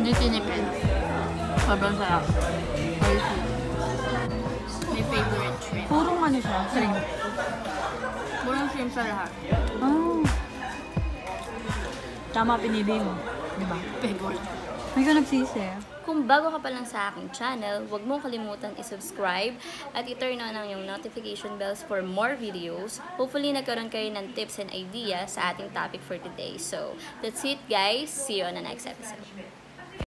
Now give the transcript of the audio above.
Hindi tinipid. Sobrang sarap. Very sweet. My favorite shrimp. Purong ano siya? Shrimp. Purong shrimp sa lahat. Oh. Tama pinili mo. Diba? Favorite. May ka nagsisi. Kung bago ka pa lang sa aking channel, huwag mong kalimutan i-subscribe at i-turn on ang yung notification bells for more videos. Hopefully, nagkaroon kayo ng tips and ideas sa ating topic for today. So, that's it guys. See you on the next episode.